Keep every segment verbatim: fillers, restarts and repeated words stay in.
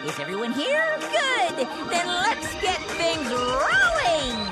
Is everyone here? Good! Then let's get things rolling!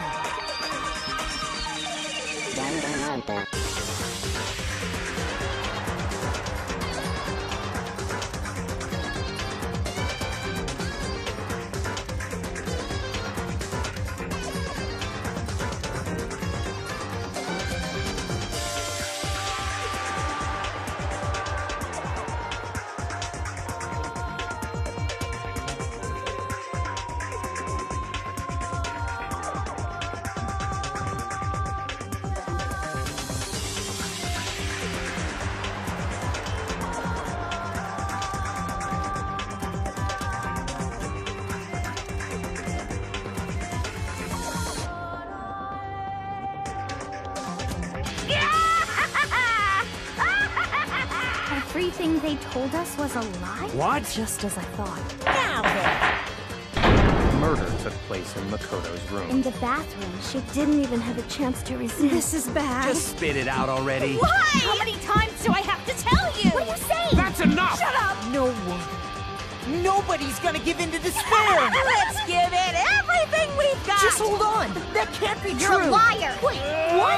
Everything they told us was a lie? What? Just as I thought. Now then! Murder took place in Makoto's room. In the bathroom, she didn't even have a chance to resist. This is bad. Just spit it out already. Why? How many times do I have to tell you? What are you saying? That's enough! Shut up! No one. Nobody's gonna give in to despair! Let's give it everything we've got! Just hold on! That can't be You're true! a liar! Wait, what?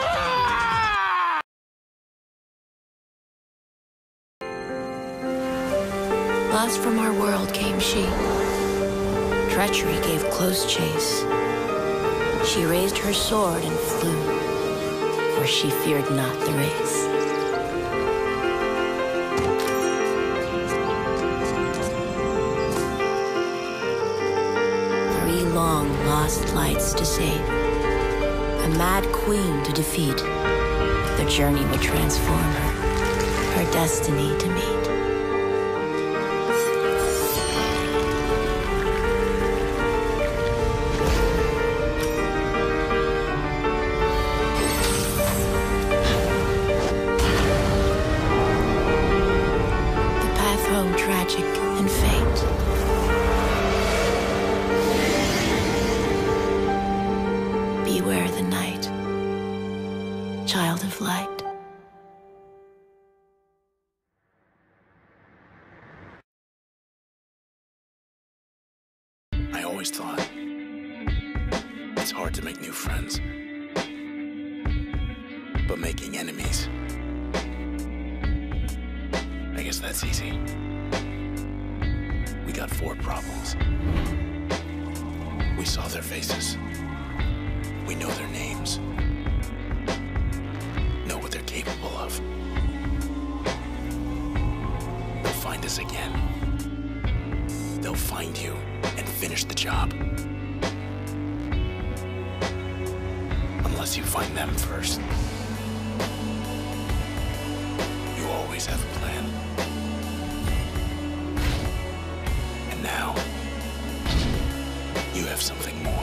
Lost from our world came she. Treachery gave close chase. She raised her sword and flew, for she feared not the race. Three long lost lights to save, a mad queen to defeat. The journey would transform her, her destiny to meet. Tragic and faint. Beware the night, child of light. I always thought it's hard to make new friends, but making enemies, I guess that's easy. We got four problems. We saw their faces. We know their names. Know what they're capable of. They'll find us again. They'll find you and finish the job. Unless you find them first. You always have a plan. Now, you have something more.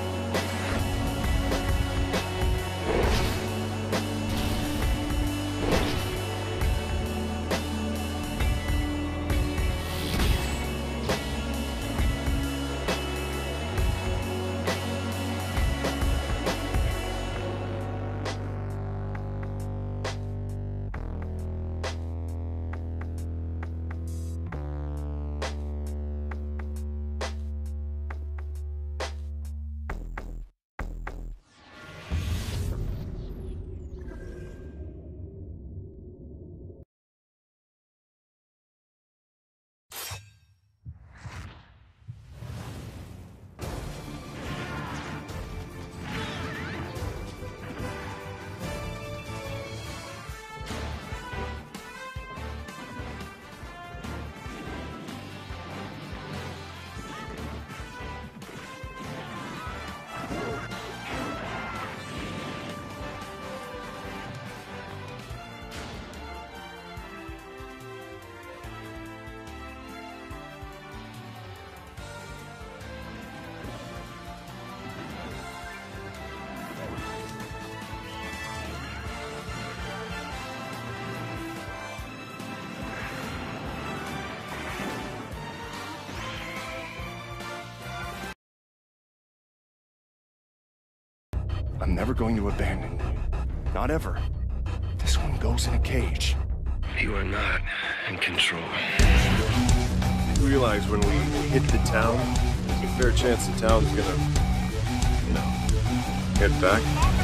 I'm never going to abandon you. Not ever. This one goes in a cage. You are not in control. realize when we hit the town, there's a fair chance the town's gonna, you know, head back.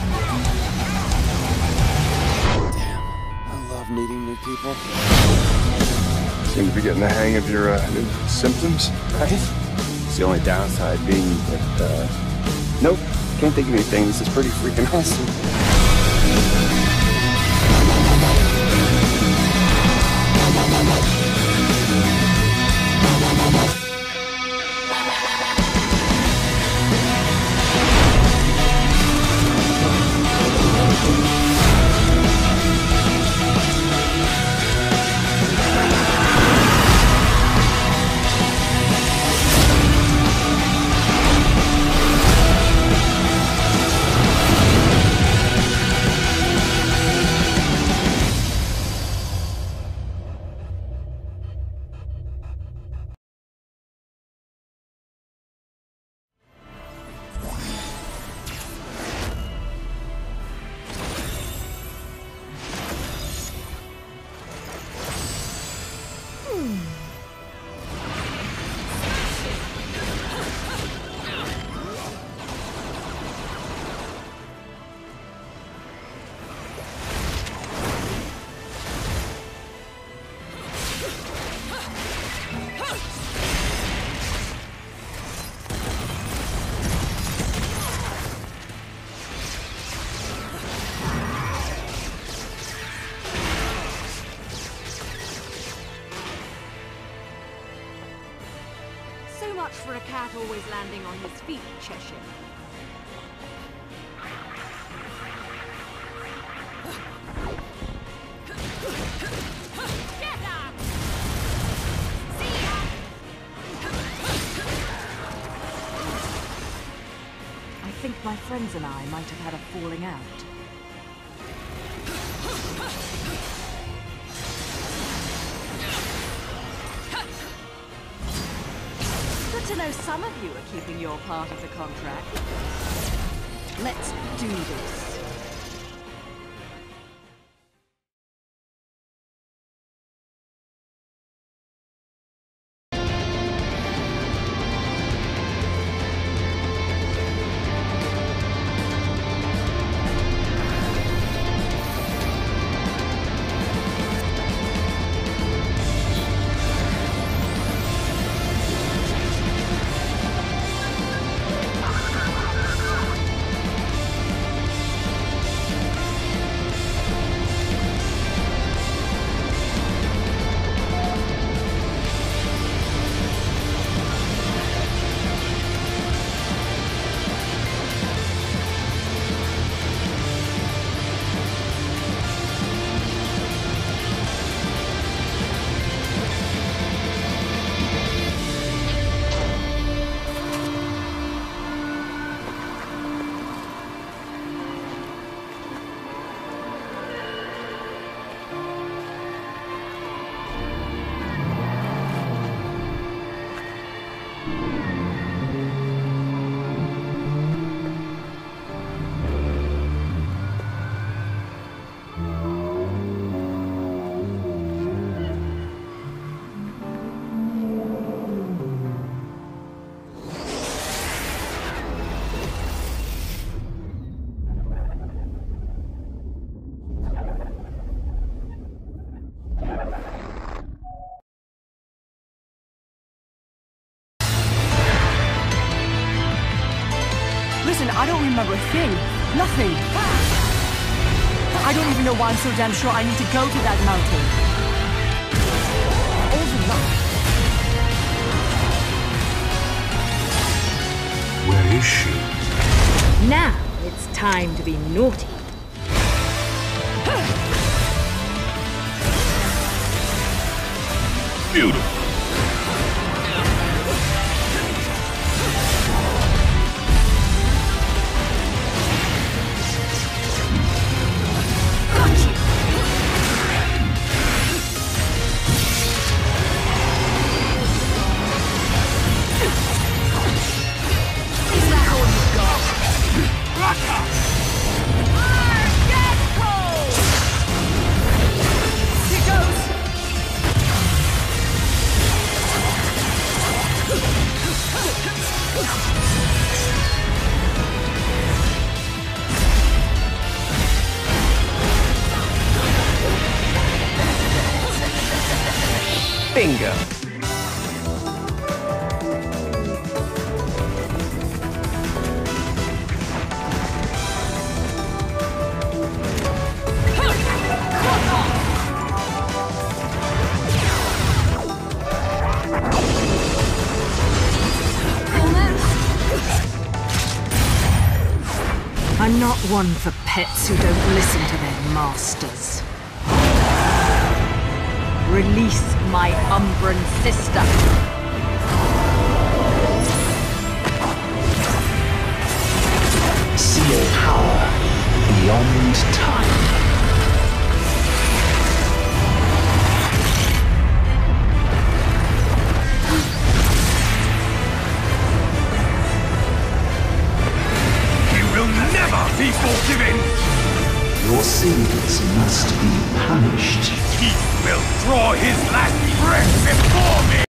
Damn, I love meeting new people. Seem to be getting the hang of your uh, new symptoms, right? It's the only downside being that, uh, nope, can't think of anything. This is pretty freaking awesome. So much for a cat always landing on his feet, Cheshire. Get up! See ya! I think my friends and I might have had a falling out. Good to know some of you are keeping your part of the contract. Let's do this. Listen, I don't remember a thing. Nothing. I don't even know why I'm so damn sure I need to go to that mountain. All the luck. Where is she? Now it's time to be naughty. Beautiful. Bingo. I'm not one for pets who don't listen to their masters. Release my Umbran sister. Seal power beyond time. Be forgiven! Your sins must be punished. He will draw his last breath before me!